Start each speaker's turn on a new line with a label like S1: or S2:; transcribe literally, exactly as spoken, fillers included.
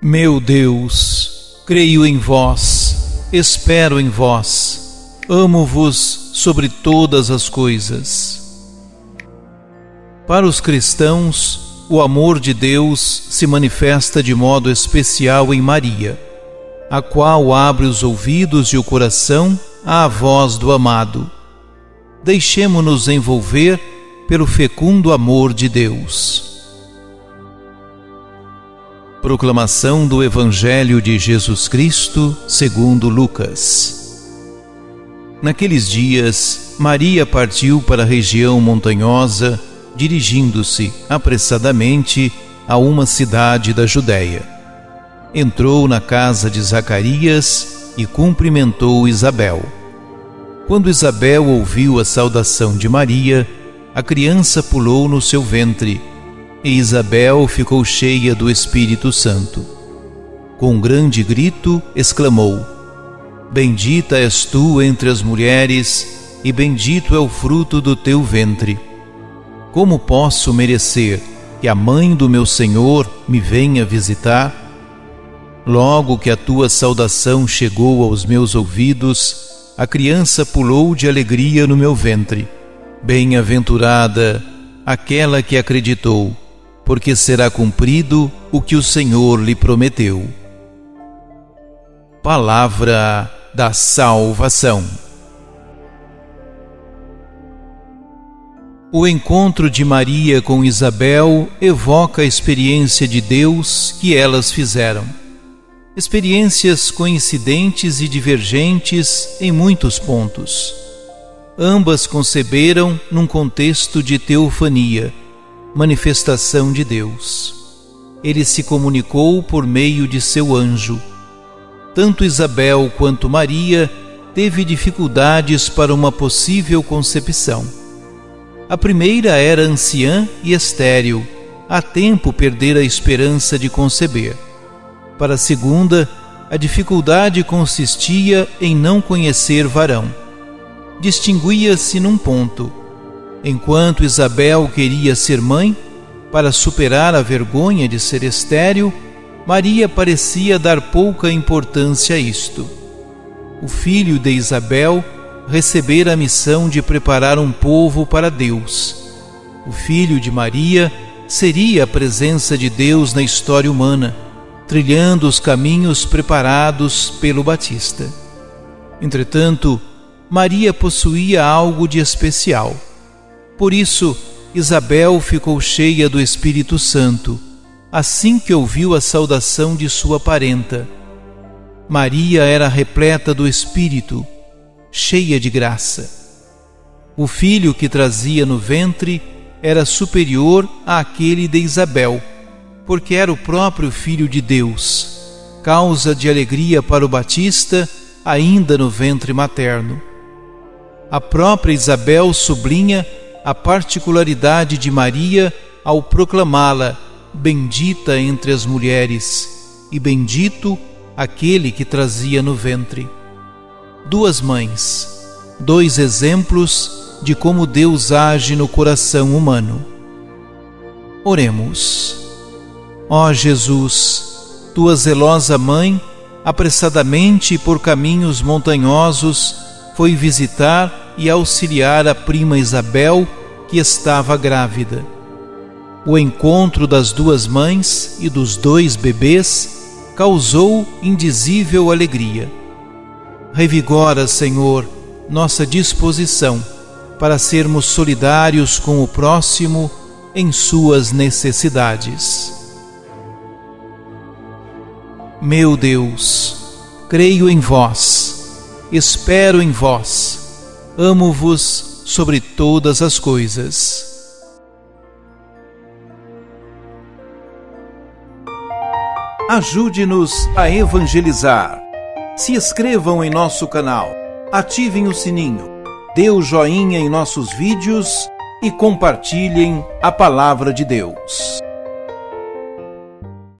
S1: Meu Deus, creio em vós, espero em vós, amo-vos sobre todas as coisas. Para os cristãos, o amor de Deus se manifesta de modo especial em Maria, a qual abre os ouvidos e o coração à voz do amado. Deixemo-nos envolver pelo fecundo amor de Deus. Proclamação do Evangelho de Jesus Cristo segundo Lucas. Naqueles dias, Maria partiu para a região montanhosa, dirigindo-se apressadamente a uma cidade da Judéia. Entrou na casa de Zacarias e cumprimentou Isabel. Quando Isabel ouviu a saudação de Maria, a criança pulou no seu ventre, e Isabel ficou cheia do Espírito Santo. Com um grande grito, exclamou: Bendita és tu entre as mulheres, e bendito é o fruto do teu ventre. Como posso merecer que a mãe do meu Senhor me venha visitar? Logo que a tua saudação chegou aos meus ouvidos, a criança pulou de alegria no meu ventre. Bem-aventurada aquela que acreditou, porque será cumprido o que o Senhor lhe prometeu. Palavra da salvação. O encontro de Maria com Isabel evoca a experiência de Deus que elas fizeram. Experiências coincidentes e divergentes em muitos pontos. Ambas conceberam num contexto de teofania, manifestação de Deus. Ele se comunicou por meio de seu anjo. Tanto Isabel quanto Maria teve dificuldades para uma possível concepção. A primeira era anciã e estéril, há tempo perdera a esperança de conceber. Para a segunda, a dificuldade consistia em não conhecer varão. Distinguia-se num ponto. Enquanto Isabel queria ser mãe, para superar a vergonha de ser estéril, Maria parecia dar pouca importância a isto. O filho de Isabel recebera a missão de preparar um povo para Deus. O filho de Maria seria a presença de Deus na história humana, trilhando os caminhos preparados pelo Batista. Entretanto, Maria possuía algo de especial. Por isso, Isabel ficou cheia do Espírito Santo, assim que ouviu a saudação de sua parenta. Maria era repleta do Espírito, cheia de graça. O filho que trazia no ventre era superior àquele de Isabel, porque era o próprio Filho de Deus, causa de alegria para o Batista, ainda no ventre materno. A própria Isabel sublinha a particularidade de Maria ao proclamá-la bendita entre as mulheres e bendito aquele que trazia no ventre. Duas mães, dois exemplos de como Deus age no coração humano. Oremos. Ó Jesus, tua zelosa mãe, apressadamente por caminhos montanhosos, foi visitar e auxiliar a prima Isabel, que estava grávida. O encontro das duas mães e dos dois bebês causou indizível alegria. Revigora, Senhor, nossa disposição para sermos solidários com o próximo em suas necessidades. Meu Deus, creio em vós, espero em vós, amo-vos sobre todas as coisas. Ajude-nos a evangelizar. Se inscrevam em nosso canal, ativem o sininho, dê o joinha em nossos vídeos e compartilhem a palavra de Deus.